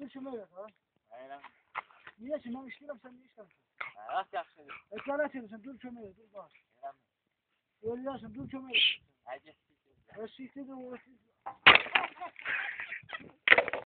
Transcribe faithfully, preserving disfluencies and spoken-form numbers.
dur kömək et ha. Aynen. Niye ki ben işləyirəm sen niye işləmirsən? Nasıl yaxşıdır? Eqalet edirsən dur kömək et dur bax. Ölüyorsun dur kömək et. Hadi. Eşikte de o